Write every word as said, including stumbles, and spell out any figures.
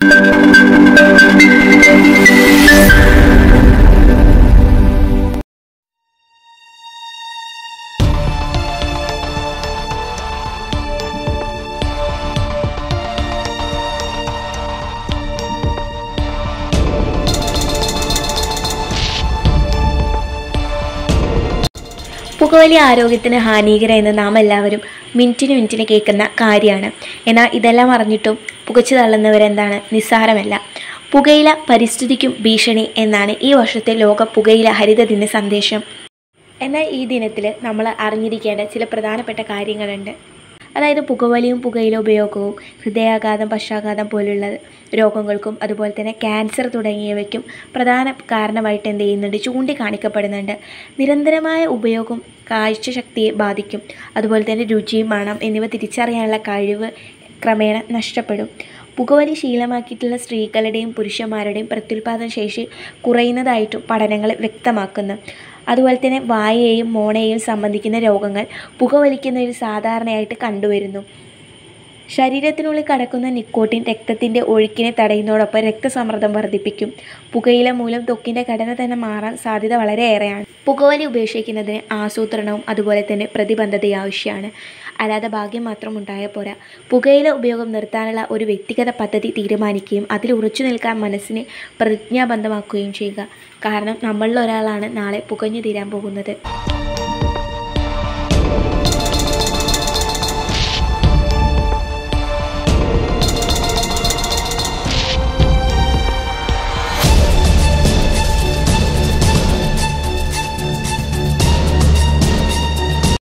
പുകവലി ആരോഗ്യത്തിന് ഹാനികരം എന്ന് നാം എല്ലാവരും മിനിറ്റിന് മിനിറ്റിന് കേൾക്കുന്ന കാര്യമാണ്. എന്നാൽ ഇതെല്ലാം അറിഞ്ഞിട്ടും പുകച്ചു തള്ളുന്നവരെന്താണ് നിസ്സാരമല്ല. പുകയില പരിസ്ഥിതിക്കും ഭീഷണി എന്നാണ് ഈ വർഷത്തെ ലോക പുകയില ഹരിത ദിന സന്ദേശം. എന്നാൽ ഈ ദിനത്തിൽ നമ്മൾ അറിഞ്ഞിരിക്കേണ്ട ചില പ്രധാനപ്പെട്ട കാര്യങ്ങളുണ്ട്. അതായത് പുകവലിയും പുകയില ഉപയോഗവും ഹൃദയാഘാതം, പക്ഷാഘാതം പോലുള്ള രോഗങ്ങൾക്കും അതുപോലെ തന്നെ ക്യാൻസർ തുടങ്ങിയവയ്ക്കും പ്രധാന കാരണമായിട്ട് എന്ത് ചെയ്യുന്നുണ്ട്, ചൂണ്ടിക്കാണിക്കപ്പെടുന്നുണ്ട്. നിരന്തരമായ ഉപയോഗം കാഴ്ചശക്തിയെ ബാധിക്കും. അതുപോലെ തന്നെ രുചി, മണം എന്നിവ തിരിച്ചറിയാനുള്ള കഴിവ് ക്രമേണ നഷ്ടപ്പെടും. പുകവലി ശീലമാക്കിയിട്ടുള്ള സ്ത്രീകളുടെയും പുരുഷന്മാരുടെയും പ്രത്യുൽപാദന ശേഷി കുറയുന്നതായിട്ടും പഠനങ്ങൾ വ്യക്തമാക്കുന്നു. അതുപോലെ തന്നെ വായയെയും മോണയെയും സംബന്ധിക്കുന്ന രോഗങ്ങൾ പുകവലിക്കുന്നതിൽ സാധാരണയായിട്ട് കണ്ടുവരുന്നു. ശരീരത്തിനുള്ളിൽ കടക്കുന്ന നിക്കോട്ടിൻ രക്തത്തിൻ്റെ ഒഴുക്കിനെ തടയുന്നതോടൊപ്പം രക്തസമ്മർദ്ദം വർദ്ധിപ്പിക്കും. പുകയില മൂലം ത്വക്കിൻ്റെ ഘടന തന്നെ മാറാൻ സാധ്യത വളരെയേറെയാണ്. പുകവലി ഉപേക്ഷിക്കുന്നതിന് ആസൂത്രണവും അതുപോലെ തന്നെ പ്രതിബദ്ധതയും ആവശ്യമാണ്. അല്ലാതെ ഭാഗ്യം മാത്രം ഉണ്ടായാൽ പോരാ. പുകയില ഉപയോഗം നിർത്താനുള്ള ഒരു വ്യക്തിഗത പദ്ധതി തീരുമാനിക്കുകയും അതിൽ ഉറച്ചു നിൽക്കാൻ മനസ്സിനെ പ്രതിജ്ഞാബദ്ധമാക്കുകയും ചെയ്യുക. കാരണം നമ്മളിൽ ഒരാളാണ് നാളെ പുകഞ്ഞു തീരാൻ പോകുന്നത്.